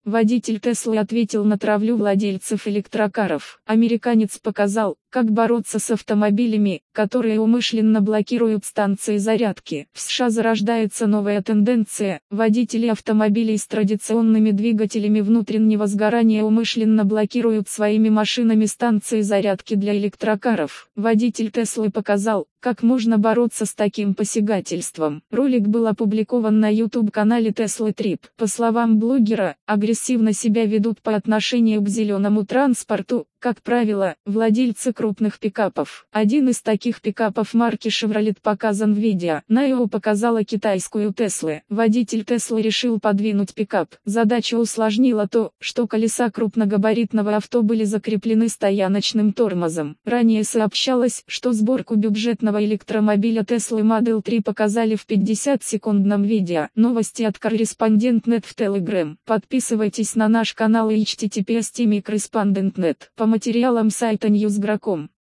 Водитель Теслы ответил на травлю владельцев электрокаров. Американец показал, как бороться с автомобилями, которые умышленно блокируют станции зарядки. В США зарождается новая тенденция: водители автомобилей с традиционными двигателями внутреннего сгорания умышленно блокируют своими машинами станции зарядки для электрокаров. Водитель Теслы показал, как можно бороться с таким посягательством. Ролик был опубликован на YouTube-канале Tesla Trip. По словам блогера, агрессивно себя ведут по отношению к зеленому транспорту, как правило, владельцы крупных пикапов. Один из таких пикапов марки Chevrolet показан в видео. На его показала китайскую Tesla. Водитель Tesla решил подвинуть пикап. Задачу усложнило то, что колеса крупногабаритного авто были закреплены стояночным тормозом. Ранее сообщалось, что сборку бюджетного электромобиля Tesla Model 3 показали в 50-секундном видео. Новости от Correspondent.net в Telegram. Подписывайтесь на наш канал и https://correspondent.net. По материалам сайта Newsgro.com.